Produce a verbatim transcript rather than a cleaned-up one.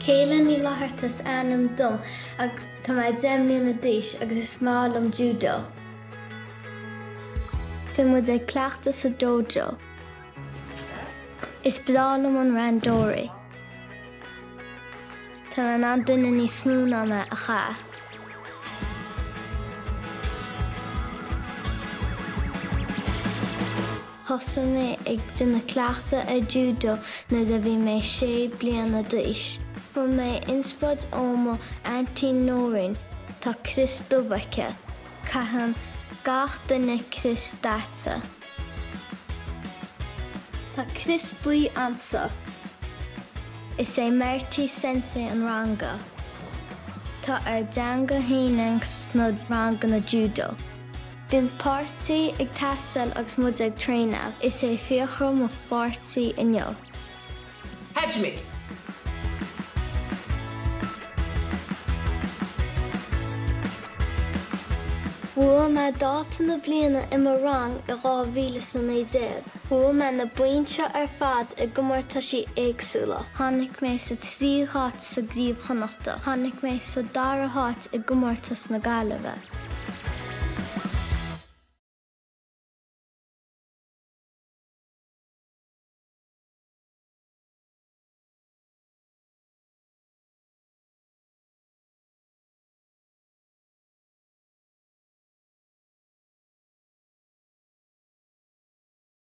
Céilfhionn Ní Fhlatharta anam dom agus tá mbeidh deich mbliana d'aois agus is máil am Judo. Bhí muid ag cleachtas sa dojo. Is bdálam an randóirí. Tá an an duine ní smú ná me a cha. Thosaim mé ag duine cleachta a Judo na de bhí mé sé bliana d'aois. Tá mé inspad óma haintín Noreen tá crios dubhaice, caitheann gach duine crios dáta. Tá crios buí amsa. Is é mártaí sensei an ranga. Tá ar deanga héanaing sna ranga na Judo. Bhíonn pártaí ag teastal agus muid ag tréineamh, is é fíochra mo pártaí inniu. Hedgmid! Bhuail me dáta na bliana i mar rang i dhá mhíle sa naoi. Bhuail me na bainte ar fad i gcomór tá sí éagsúla. Tháinig mé sa tríú háit sa gníomh chonachta. Tháinig mé sa dara háit i gcomórtas na Gaillimhe.